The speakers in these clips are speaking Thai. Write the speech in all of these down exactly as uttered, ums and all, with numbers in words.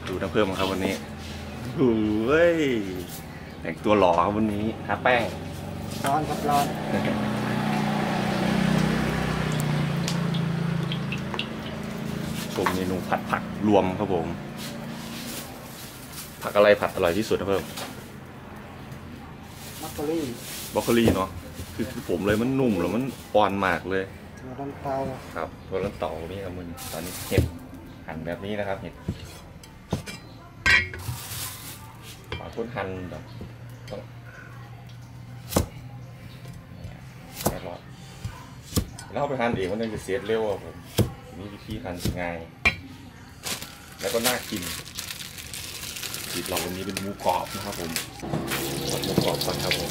ดูน้ำเพิ่มครับวันนี้โอ้ยแต่งตัวหล่อครับวันนี้ทาแป้งร้อนครับร้อนชมเมนูผัดผักรวมครับผมผักอะไรผัดอร่อยที่สุดนะเพิ่มบรอกโคลี่บรอกโคลี่เนาะคือผมเลยมันนุ่มแล้วมันอ่อนมากเลยถั่วลันเตาครับถั่วลันเตานี่ครับมันตอนนี้เห็ดหั่นแบบนี้นะครับเห็ดบางคนหั่นแบบต้องแครอทแล้วเอาไปหั่นเองมันจะเสียเร็วอ่ะผมนี่วิธีหั่นง่ายแล้วก็น่ากินสีเราวันนี้เป็นหมูกรอบนะครับผมทอดหมูกรอบก่อนครับผม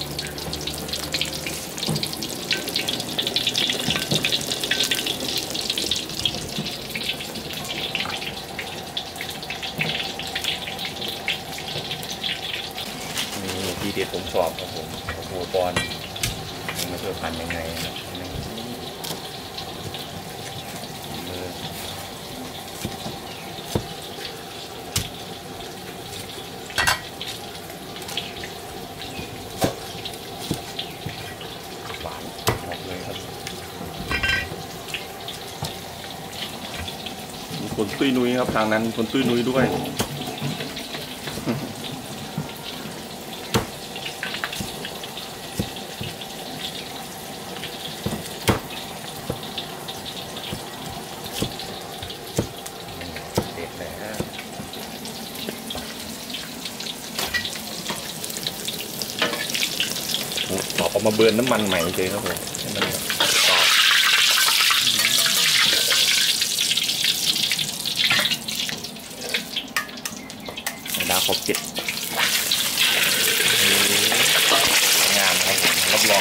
นี่ทีเด็ดผมชอบครับผมโอ้โหบอลมันจะพันยังไงนะคนตุ้ยนุ้ยครับทางนั้นคนตุ้ยนุ้ยด้วยเด็ดแล้วตอกออกมาเบิร์นน้ำมันใหม่เลยครับผมให้มันตอกดาวขอบเจ็ดงามครับผมรับรอง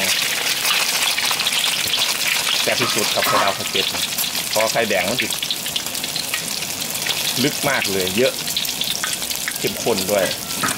แซ่บที่สุดกับไข่ดาวขอบเจ็ดเพราะไข่แดงมันติดลึกมากเลยเยอะเข้มข้นด้วย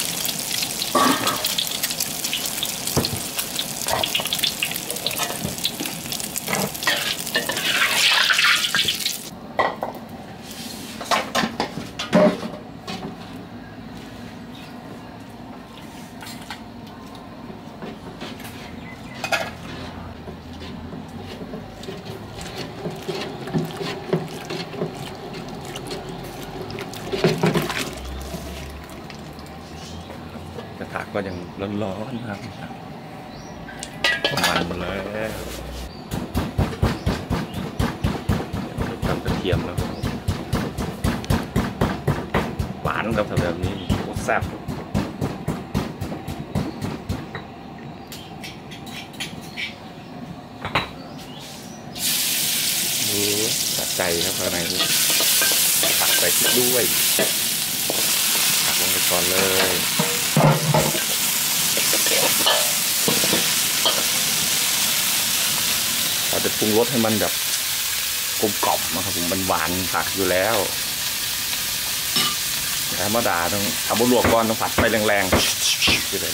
กระทะก็ยังร้อนๆครับประมาณหมดแล้วทำกระเทียมแล้วหวานครับทำแบบนี้โคตรแซ่บดูตัดใจครับภายในนี้ตักใส่พริกด้วยตักลงไปก่อนเลยเราจะปรุงรสให้มันแบบกลมกล่อมนะครับผมมันหวานผักอยู่แล้วธรรมดาต้องเอาบะหลวกก่อนต้องผัดไฟแรงๆที่เลย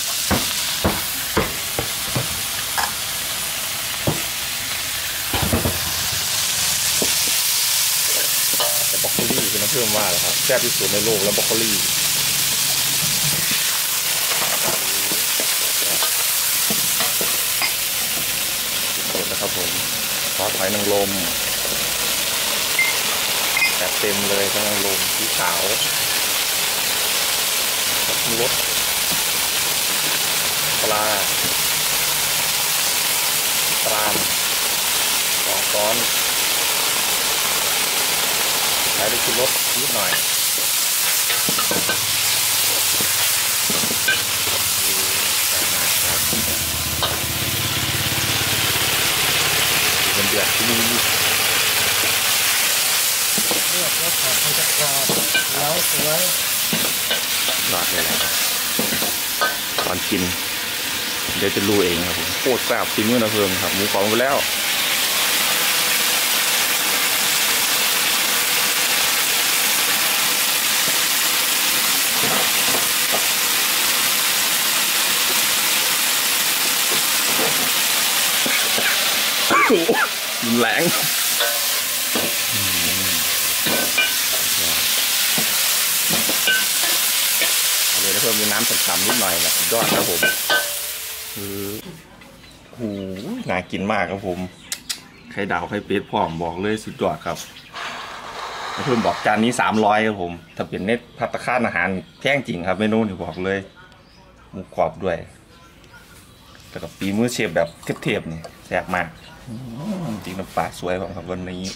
แต่บรอกโคลี่คือน้ำเพิ่มว่าแล้วครับแซ่บที่สุดในโลกแล้วบรอกโคลี่นะครับผมซอสหอยนางรมแบบเต็มเลยทั้งนางรมสีขาวรสปลาตรามสองช้อนใช้ด้วยชูรสนิดหน่อยเดือดที่นี่เลือกแล้วผัดมันจะกรอบแล้วสวยรอดเลยแหละตอนกินเดี๋ยวจะรู้เองครับผมโคตรแซ่บจริงด้วยนะเพิ่มครับหมูกรอบไปแล้วแรงพิ่มด้วยน้ำฉ่ำๆนิดหน่อยแบบยอดครับผมคือโอ้โหน่ากินมากครับผมไข่ดาวไข่เป็ดพร้อมบอกเลยสุดยอดครับเพิ่มบอกจานนี้สามร้อยครับผมถ้าเป็นเน็ตภัตตาคารอาหารแพงจริงครับเมนูนี่บอกเลยหมูกรอบด้วยแต่กับปีมือเชฟแบบเทพๆนี่แซ่บมากจริงน้ำปลาสวยผมครับวันนี้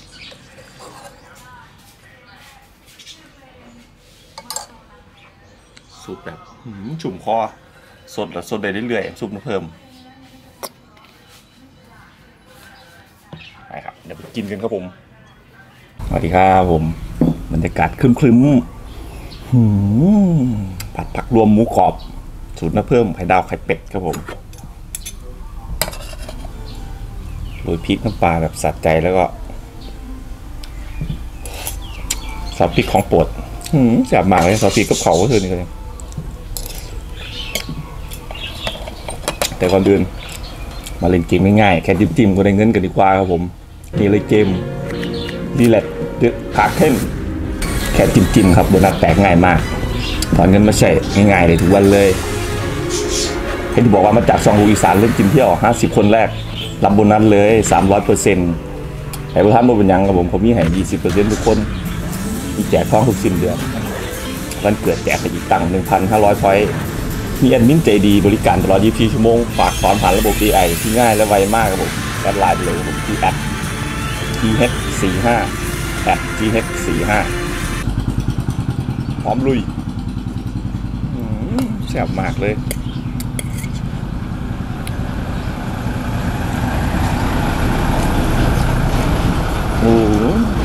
ซุปแบบชุ่มคอสดแล้วสดได้เรื่อยๆซุปน้ำเพิ่มไปครับเดี๋ยวไปกินกันครับผมสวัสดีครับผมบรรยากาศครึ้มๆผัดผักรวมหมูกรอบสูตรน้ำเพิ่มไข่ดาวไข่เป็ดครับผมโรยพริกน้ำปลาแบบสัดใจแล้วก็ซอสพริกของโปรดแซ่บมากเลยซอสพริกกับเขาก็คือนี่เลยแต่ก่อนอื่นมาเล่นเกมง่ายๆแค่จิ้มๆก็ได้เงินกันดีกว่าครับผมนี่เลยเกมดีแลกเดือดคาร์เทนแค่จิ้มๆครับโดนัทแตกง่ายมากถอนเงินมาใช้ง่ายๆเลยทุกวันเลยให้ที่บอกว่ามาจากซองลูอีสานเล่นจิ้มเที่ยวห้าสิบคนแรกรับโบนัสเลยสามร้อยเปอร์เซ็นต์แต่พวกท่านโมเป็นยังครับผมผมมีให้ยี่สิบเปอร์เซ็นต์ทุกคนมีแจกทองทุกสิ้นเดือนวันเกิดแจกไปอีกตังค์หนึ่งพันห้าร้อยพอยต์มีแอดมินใจดีบริการตลอดยี่สิบสี่ชั่วโมงฝากถอนผ่านระบบ เอ ไอ ที่ง่ายและไวมากครับผมแอดไลน์ไปเลยผมที่แอด จี เอช สี่ห้า แอด จี เอช สี่ห้า พร้อมลุยแซ่บมากเลยโอ้โห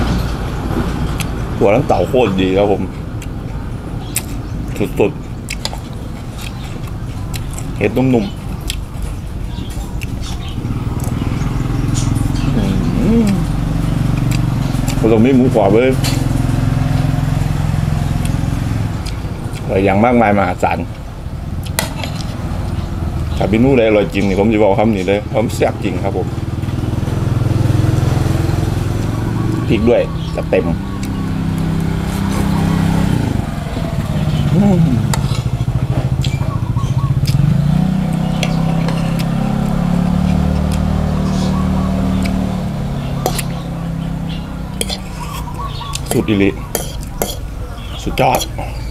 หัวน้ำเต่าโคตรดีครับผมสุดๆเห็ดนุ่มๆเราไม่หมูกรอบเลยอะไรอย่างมากมายมหาศาลถ้าพี่นู่เลยอร่อยจริงนี่ผมจะบอกคำนี้เลยผมแซ่บจริงครับผมพริกด้วยจะเต็มสุดอีหลีสุดยอด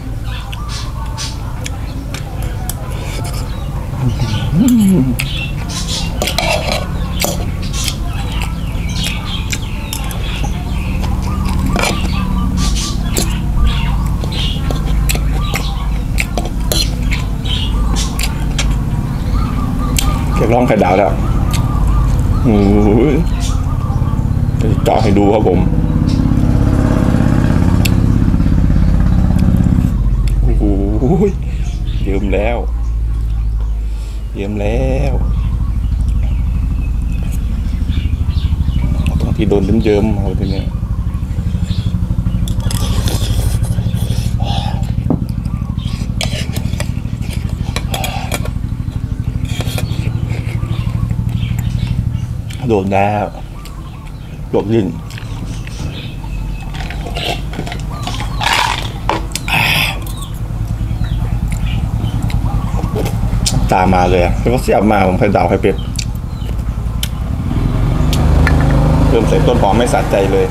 เก็บร่องไข่ดาวแล้วโอ้ยจะเจาะให้ดูครับผมโอ้โหเยิ้มแล้วเยิ้มแล้วตรงที่โดนเยิ้มๆเอาทีนี้โดนแล้วหลบยินตามมาเลยแล้วก็เสียบมาผมไข่ดาวไข่เป็ดเพิ่มใส่ต้นหอมไม่สะใจเลย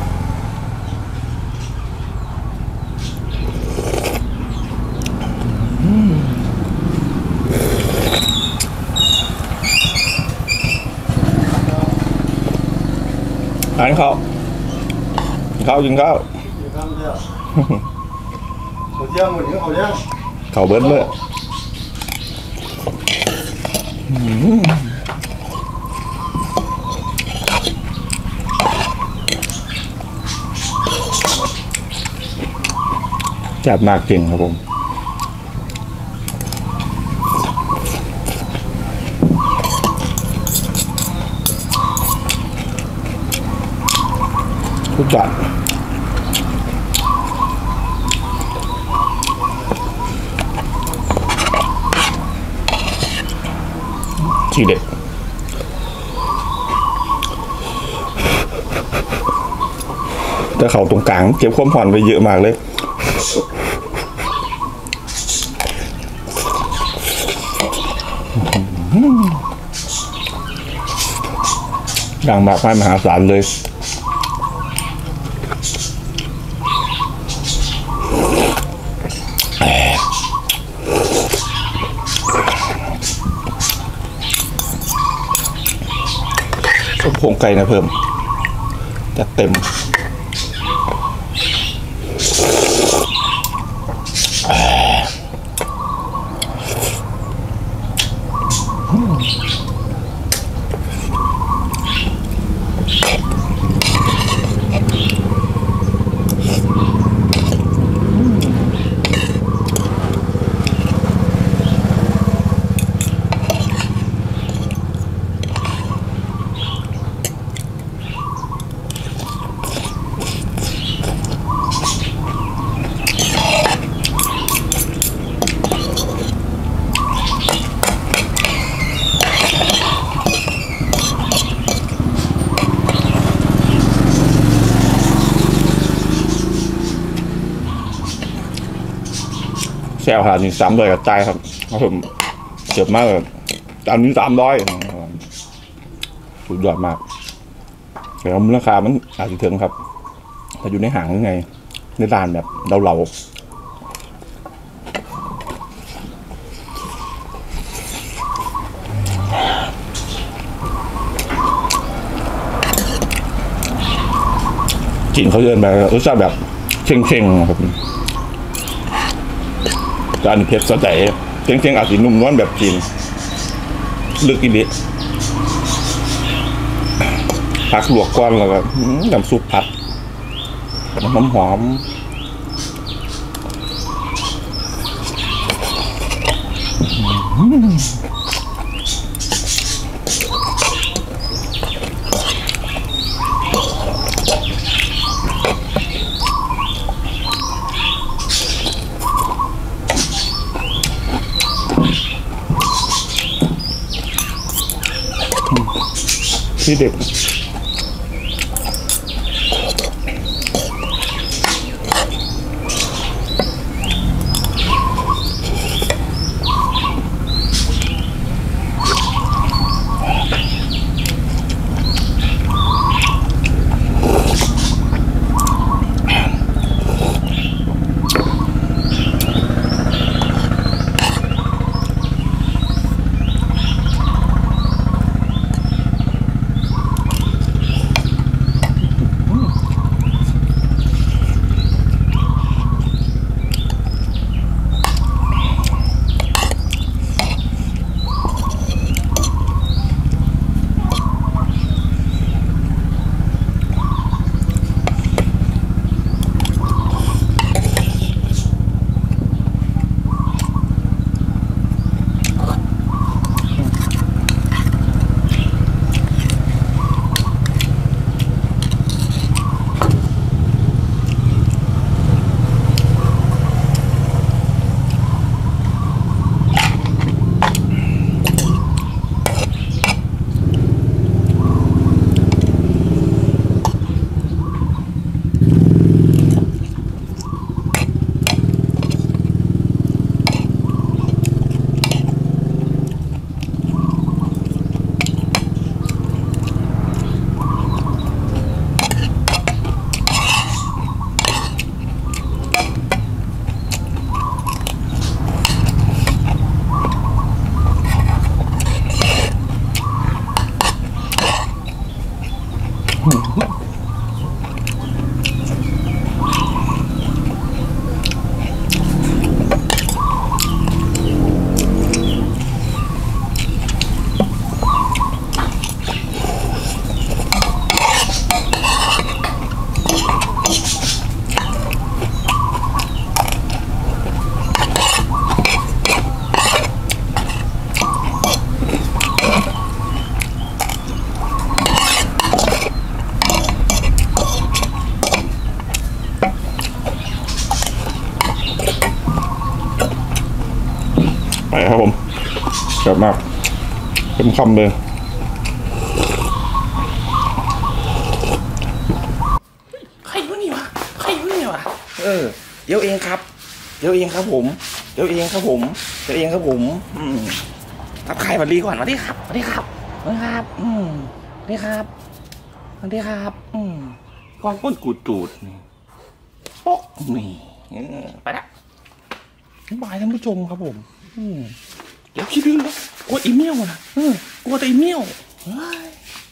ทานข้าวข้าวกินข้าวเขาเที่ยงหมดเขาเที่ยงเขาเบิ้ลเลยจัดมากจริงครับผมทุกจานทีเด็ดแต่เขาตรงกลางเก็บความผ่อนไปเยอะมากเลยอย่างมากมายมหาศาลเลยต้มโครงไก่นะเพิ่มจะเต็มแซวหาหนึ่งสามร้อยกระจายครับครับผมเจ็บมากเลยจานนี้สามร้อยสุดยอดมากแต่มูลค่ามันอาจจะถึงครับแต่อยู่ในห่างยังไงในร้านแบบเราเรากลิ่นเขาเดินไปรสชาติแบบเค็งๆครับจานเพชรสดใสเค็งๆอาจจะนุ่มนวลแบบจีนลึกอีกนิดผักลวกก้อนแล้วก็น้ำซุปผัดน้ำหอมที่เด็กไปครับผมเยอะมากเป็นคำเลยใครวะนี่วะใครวะนี่วะเออเดี๋ยวเองครับเดี๋ยวเองครับผมเดี๋ยวเองครับผมเดี๋ยวเองครับผมอืมทักใครสวัสดีก่อนสวัสดีครับสวัสดีครับสวัสดีครับอืมสวัสดีครับสวัสดีครับอืมก้อนก้นกูดจูดนี่โป๊กนี่ไปละบายท่านผู้ชมครับผมอืมเดี๋ยวคิดดูนะกลัวอีเมลนะเออกลัวแต่อีเมลเฮ้ย